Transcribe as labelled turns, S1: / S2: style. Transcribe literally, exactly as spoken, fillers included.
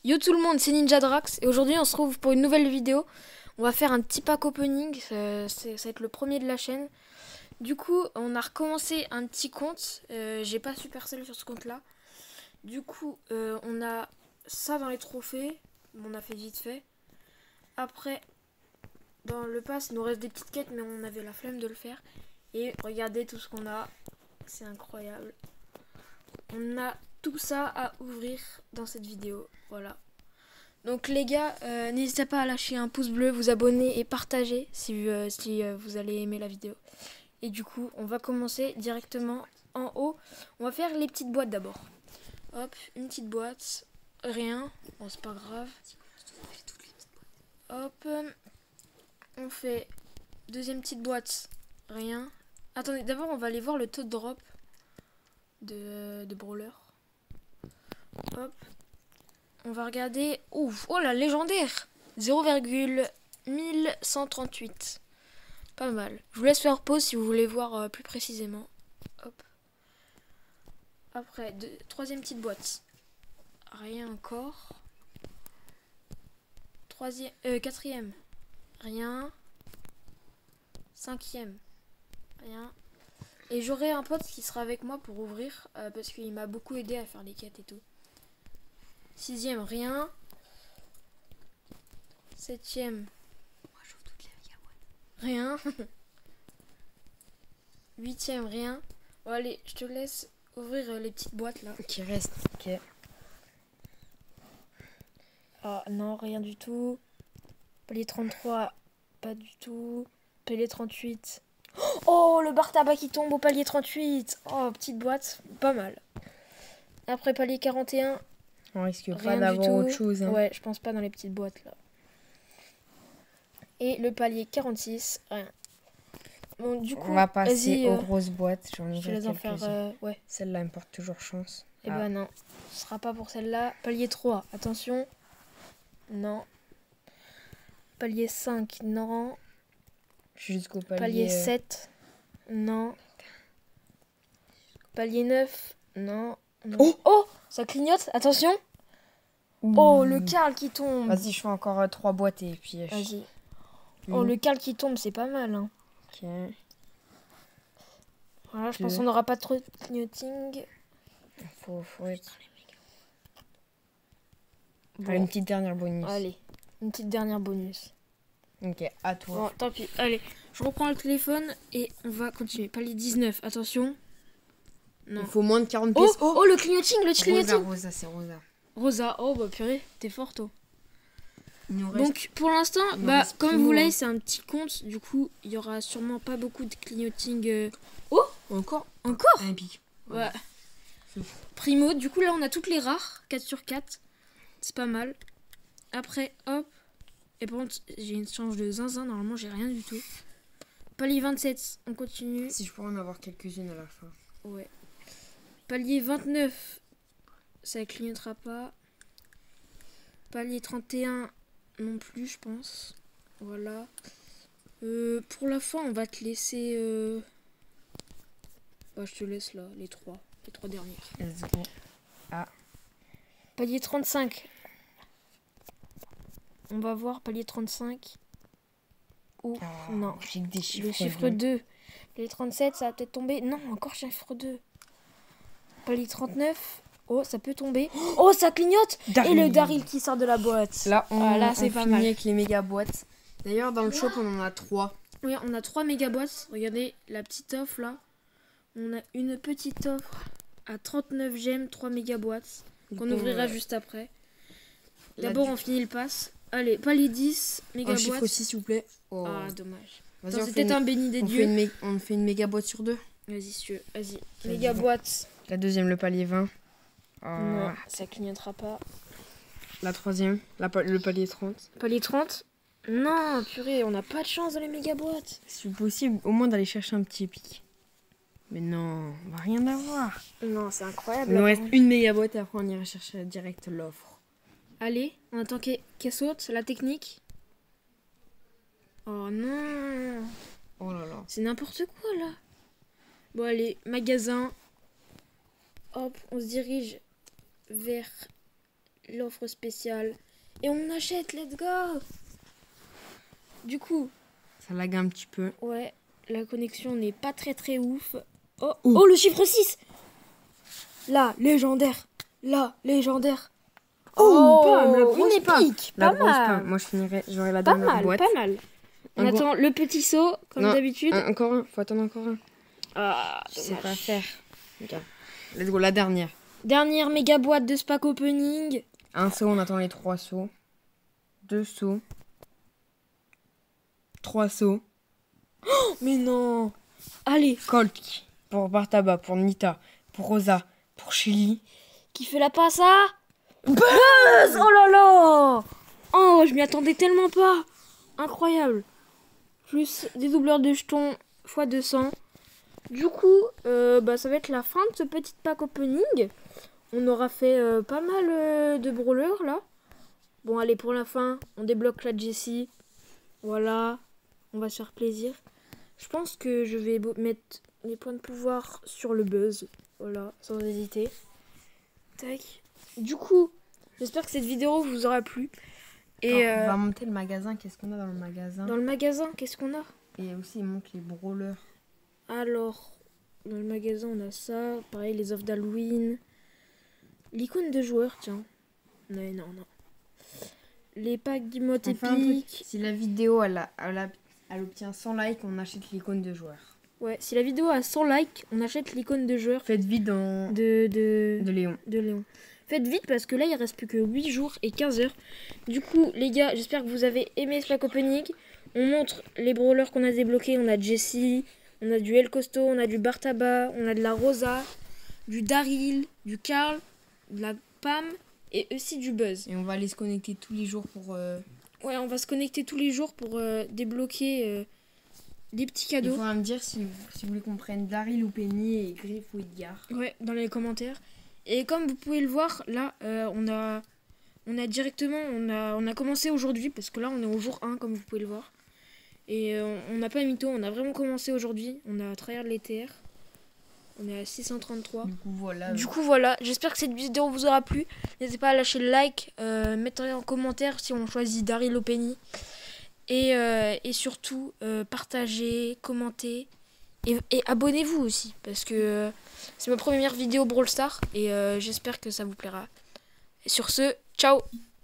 S1: Yo tout le monde, c'est Ninja Drax et aujourd'hui on se retrouve pour une nouvelle vidéo. On va faire un petit pack opening, ça, ça va être le premier de la chaîne. Du coup, on a recommencé un petit compte, euh, j'ai pas Supercell sur ce compte là. Du coup, euh, on a ça dans les trophées, on a fait vite fait. Après, dans le pass, il nous reste des petites quêtes mais on avait la flemme de le faire. Et regardez tout ce qu'on a, c'est incroyable. On a tout ça à ouvrir dans cette vidéo, voilà. Donc les gars, euh, n'hésitez pas à lâcher un pouce bleu, vous abonner et partager si, euh, si euh, vous allez aimer la vidéo. Et du coup, on va commencer directement en haut. On va faire les petites boîtes d'abord. Hop, une petite boîte, rien, bon c'est pas grave. Hop, on fait deuxième petite boîte, rien. Attendez, d'abord on va aller voir le taux de drop de, de Brawler. Hop. On va regarder. Ouf, oh la légendaire zéro virgule mille cent trente-huit. Pas mal. Je vous laisse faire pause si vous voulez voir euh, plus précisément. Hop. Après, deux, troisième petite boîte. Rien encore. Troisième, euh, quatrième. Rien. Cinquième. Rien. Et j'aurai un pote qui sera avec moi pour ouvrir euh, parce qu'il m'a beaucoup aidé à faire les quêtes et tout. Sixième, rien. Septième. Moi, j'ouvre toutes les méga boîtes. Rien. Huitième, rien. Bon, allez, je te laisse ouvrir euh, les petites boîtes là.
S2: Qui reste. Ok.
S1: Ah non, rien du tout. Palier trente-trois, pas du tout. Palier trente-huit. Oh, le bar tabac qui tombe au palier trente-huit. Oh, petite boîte, pas mal. Après, palier quarante et un.
S2: On risque
S1: Rien
S2: pas
S1: du
S2: d'avoir
S1: tout.
S2: autre chose. Hein.
S1: Ouais, je pense pas dans les petites boîtes là. Et le palier quarante-six, rien. Bon, du coup,
S2: on va passer aux
S1: euh,
S2: grosses boîtes. J'en
S1: je te laisse en faire. Euh, ouais.
S2: Celle-là me porte toujours chance.
S1: Et
S2: ah.
S1: ben non, ce sera pas pour celle-là. Palier trois, attention. Non. Palier cinq, non.
S2: Jusqu'au palier,
S1: Palier sept, non. Palier neuf, non. non.
S2: Oh,
S1: oh, ça clignote, attention. Ouh. Oh, le Carl qui tombe.
S2: Vas-y, je fais encore euh, trois boîtes et puis... Euh,
S1: Vas-y.
S2: Mmh.
S1: Oh, le Carl qui tombe, c'est pas mal. Hein.
S2: Ok.
S1: Voilà, je
S2: Deux.
S1: pense qu'on n'aura pas trop de clignoting.
S2: Faut, faut être...
S1: Bon.
S2: Allez, une petite dernière bonus.
S1: Allez, une petite dernière bonus.
S2: Ok, à toi.
S1: Bon, tant pis. Allez, je reprends le téléphone et on va continuer. Palier dix-neuf, attention.
S2: Non. Il faut moins de quarante
S1: oh,
S2: pièces.
S1: Oh, oh, le clignoting, le clignoting.
S2: Rosa, Rosa, c'est Rosa.
S1: Rosa, oh bah purée, t'es fort toi.
S2: Reste...
S1: Donc pour l'instant, bah comme vous voyez, c'est un petit compte. Du coup, il y aura sûrement pas beaucoup de clignoting. Euh... Oh,
S2: encore
S1: Encore
S2: un pic.
S1: Ouais. ouais. Primo, du coup là on a toutes les rares, quatre sur quatre. C'est pas mal. Après, hop. Et par contre, j'ai une change de zinzin. Normalement, j'ai rien du tout. Palier vingt-sept, on continue.
S2: Si je pourrais en avoir quelques-unes à la fin.
S1: Ouais. Palier vingt-neuf, ça clignotera pas. Palier trente et un, non plus, je pense. Voilà. Euh, pour la fin, on va te laisser... Euh... Bah, je te laisse là, les trois. Les trois dernières.
S2: Let's go. Ah.
S1: Palier trente-cinq. On va voir palier trente-cinq. Oh, oh non.
S2: J'ai que des chiffres.
S1: Le chiffre deux. Palier trente-sept, ça va peut-être tomber. Non, encore chiffre deux. Palier trente-neuf. Oh, ça peut tomber. Oh, ça clignote.
S2: Daryl.
S1: Et le Daryl qui sort de la boîte.
S2: Là, on,
S1: ah, là c'est pas mal.
S2: avec les méga boîtes. D'ailleurs, dans le shop, on en a trois.
S1: Oui, on a trois méga boîtes. Regardez la petite offre là. On a une petite offre à trente-neuf gemmes, trois méga boîtes. Qu'on ouvrira euh, juste après. D'abord, on finit le pass. Allez, palier dix, méga boîte.
S2: Un chiffre aussi, s'il vous plaît.
S1: Oh. Ah, dommage.
S2: C'était
S1: une... un béni des
S2: on
S1: dieux.
S2: Fait une on fait une méga boîte sur deux.
S1: Vas-y, si tu veux. Vas-y. Méga boîte.
S2: La deuxième, le palier vingt. Oh.
S1: Non, ça clignotera pas.
S2: La troisième, la, le palier trente.
S1: Palier trente. Non, purée, on n'a pas de chance dans les méga boîtes.
S2: C'est possible, au moins d'aller chercher un petit épique. Mais non, on va rien avoir.
S1: Non, c'est incroyable.
S2: Il nous reste une méga boîte et après on ira chercher direct l'offre.
S1: Allez, on attend qu'elle qu saute, la technique. Oh non.
S2: Oh là là.
S1: C'est n'importe quoi là. Bon allez, magasin. Hop, on se dirige vers l'offre spéciale. Et on achète, let's go. Du coup,
S2: Ça lag un petit peu.
S1: ouais, la connexion n'est pas très très ouf. Oh,
S2: Ouh.
S1: oh le chiffre six. Là, légendaire. Là, légendaire.
S2: Oh, pas, la
S1: une
S2: grosse pas.
S1: épique.
S2: La
S1: Pas
S2: grosse
S1: mal.
S2: pain. Moi, je finirai, j'aurai la
S1: Pas
S2: dernière
S1: mal,
S2: boîte.
S1: pas mal. On
S2: Encore-
S1: attend le petit saut, comme
S2: Non,
S1: d'habitude.
S2: un- encore un, faut attendre encore un.
S1: Ah,
S2: Je sais
S1: dommage.
S2: pas faire. Ok. Let's go, la dernière.
S1: Dernière méga boîte de Spack Opening.
S2: Un saut, on attend les trois sauts. Deux sauts. Trois sauts.
S1: Mais non. Allez,
S2: Colt pour Bartaba, pour Nita, pour Rosa, pour Shelly.
S1: qui fait la passe à Buzz. Oh là là. Oh, je m'y attendais tellement pas. Incroyable. Plus des doubleurs de jetons fois deux cents. Du coup, euh, bah, ça va être la fin de ce petit pack opening. On aura fait euh, pas mal euh, de brawlers là. Bon, allez, pour la fin, on débloque la Jessie. Voilà, on va se faire plaisir. Je pense que je vais bo- mettre les points de pouvoir sur le Buzz. Voilà, sans hésiter. Tac. Du coup, j'espère que cette vidéo vous aura plu. Et
S2: Attends,
S1: euh,
S2: on va monter le magasin. Qu'est-ce qu'on a dans le magasin?
S1: dans le magasin, qu'est-ce qu'on a?
S2: Et aussi, il montre les brawlers.
S1: Alors, dans le magasin, on a ça. Pareil, les offres d'Halloween. L'icône de joueur, tiens. Non, non, non. Les packs d'emotes
S2: Enfin, un truc,
S1: épiques.
S2: si la vidéo elle, a- elle, a- elle obtient cent likes, on achète l'icône de joueur.
S1: Ouais, si la vidéo a cent likes, on achète l'icône de joueur
S2: Faites vite dans
S1: de, de,
S2: de Léon.
S1: de Léon. Faites vite parce que là, il reste plus que huit jours et quinze heures. Du coup, les gars, j'espère que vous avez aimé ce pack opening. On montre les brawlers qu'on a débloqués. On a Jessie, on a du El Costo, on a du Bartaba, on a de la Rosa, du Daryl, du Carl, de la Pam et aussi du Buzz.
S2: Et on va aller se connecter tous les jours pour... euh,
S1: Ouais, on va se connecter tous les jours pour euh, débloquer euh, des petits
S2: Il
S1: cadeaux.
S2: faudra me dire si, si vous voulez qu'on prenne Daryl ou Penny et Griff ou Edgar.
S1: Ouais, dans les commentaires. Et comme vous pouvez le voir, là, euh, on a on a directement, on a, on a commencé aujourd'hui, parce que là, on est au jour un, comme vous pouvez le voir. Et euh, on n'a pas mytho, on a vraiment commencé aujourd'hui. On a tryhard les T R. On est à six cent trente-trois.
S2: Du coup, voilà.
S1: Du coup, voilà. J'espère que cette vidéo vous aura plu. N'hésitez pas à lâcher le like, euh, mettre en commentaire si on choisit Daryl ou Penny. Et, euh, et surtout, euh, partagez, commentez. Et, et abonnez-vous aussi, parce que euh, c'est ma première vidéo Brawl Stars. Et euh, j'espère que ça vous plaira. Et sur ce, ciao!